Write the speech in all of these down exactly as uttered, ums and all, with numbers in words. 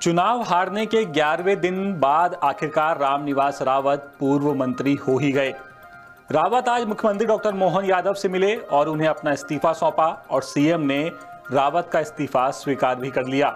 चुनाव हारने के ग्यारहवें दिन बाद आखिरकार रामनिवास रावत पूर्व मंत्री हो ही गए। रावत आज मुख्यमंत्री डॉक्टर मोहन यादव से मिले और उन्हें अपना इस्तीफा सौंपा और सीएम ने रावत का इस्तीफा स्वीकार भी कर लिया।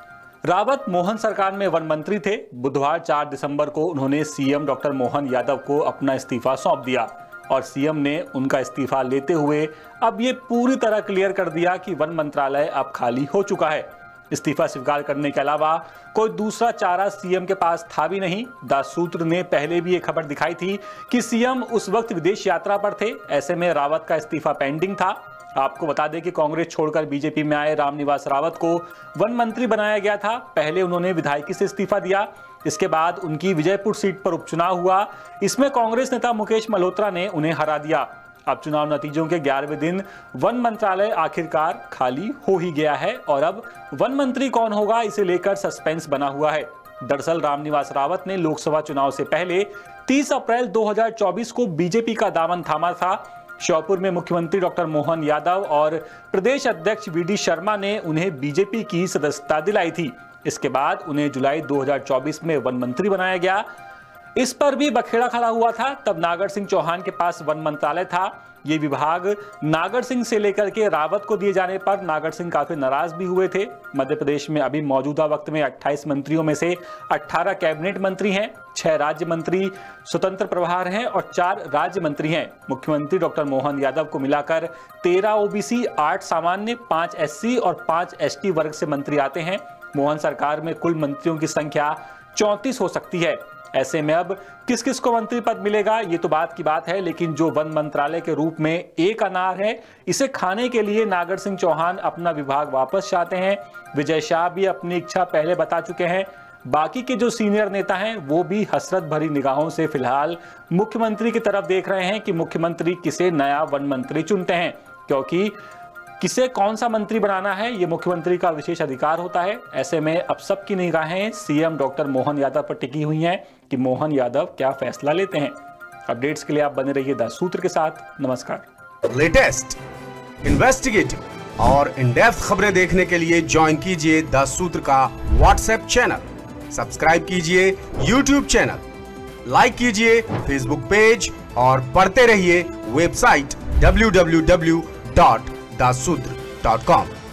रावत मोहन सरकार में वन मंत्री थे। बुधवार चार दिसंबर को उन्होंने सीएम डॉक्टर मोहन यादव को अपना इस्तीफा सौंप दिया और सीएम ने उनका इस्तीफा लेते हुए अब ये पूरी तरह क्लियर कर दिया कि वन मंत्रालय अब खाली हो चुका है। इस्तीफा स्वीकार करने के अलावा कोई दूसरा चारा सीएम के पास था भी नहीं। दास सूत्र ने पहले भी ये खबर दिखाई थी कि सीएम उस वक्त विदेश यात्रा पर थे। ऐसे में रावत का इस्तीफा पेंडिंग था। आपको बता दें कि कांग्रेस छोड़कर बीजेपी में आए रामनिवास रावत को वन मंत्री बनाया गया था। पहले उन्होंने विधायकी से इस्तीफा दिया, इसके बाद उनकी विजयपुर सीट पर उपचुनाव हुआ। इसमें कांग्रेस नेता मुकेश मल्होत्रा ने उन्हें हरा दिया। अब चुनाव नतीजों के ग्यारहवें दिन वन मंत्रालय आखिरकार खाली हो ही गया है और अब वन मंत्री कौन होगा इसे लेकर सस्पेंस बना हुआ है। दरअसल रामनिवास रावत ने लोकसभा चुनाव से पहले तीस अप्रैल दो हज़ार चौबीस को बीजेपी का दामन थामा था। श्योपुर में मुख्यमंत्री डॉक्टर मोहन यादव और प्रदेश अध्यक्ष वी डी शर्मा ने उन्हें बीजेपी की सदस्यता दिलाई थी। इसके बाद उन्हें जुलाई दो हज़ार चौबीस में वन मंत्री बनाया गया। इस पर भी बखेड़ा खड़ा हुआ था। तब नागर सिंह चौहान के पास वन मंत्रालय था। ये विभाग नागर सिंह से लेकर के रावत को दिए जाने पर नागर सिंह काफी नाराज भी हुए थे। मध्य प्रदेश में अभी मौजूदा वक्त में अट्ठाईस मंत्रियों में से अठारह कैबिनेट मंत्री हैं, छह राज्य मंत्री स्वतंत्र प्रभार हैं और चार राज्य मंत्री हैं। मुख्यमंत्री डॉक्टर मोहन यादव को मिलाकर तेरह ओबीसी, आठ सामान्य, पांच एससी और पांच एसटी वर्ग से मंत्री आते हैं। मोहन सरकार में कुल मंत्रियों की संख्या चौंतीस हो सकती है। ऐसे में अब किस किस को मंत्री पद मिलेगा ये तो बात की बात है, लेकिन जो वन मंत्रालय के रूप में एक अनार है, इसे खाने के लिए नागर सिंह चौहान अपना विभाग वापस चाहते हैं। विजय शाह भी अपनी इच्छा पहले बता चुके हैं। बाकी के जो सीनियर नेता हैं वो भी हसरत भरी निगाहों से फिलहाल मुख्यमंत्री की तरफ देख रहे हैं कि मुख्यमंत्री किसे नया वन मंत्री चुनते हैं, क्योंकि किसे कौन सा मंत्री बनाना है ये मुख्यमंत्री का विशेष अधिकार होता है। ऐसे में अब सबकी निगाहें सीएम डॉक्टर मोहन यादव पर टिकी हुई हैं कि मोहन यादव क्या फैसला लेते हैं। अपडेट्स के लिए आप बने रहिए दास सूत्र के साथ। नमस्कार। लेटेस्ट, इन्वेस्टिगेटिव और इन डेप्थ खबरें देखने के लिए ज्वाइन कीजिए दास सूत्र का व्हाट्सएप चैनल, सब्सक्राइब कीजिए यूट्यूब चैनल, लाइक कीजिए फेसबुक पेज और पढ़ते रहिए website W W W dot Das Sutra dot com.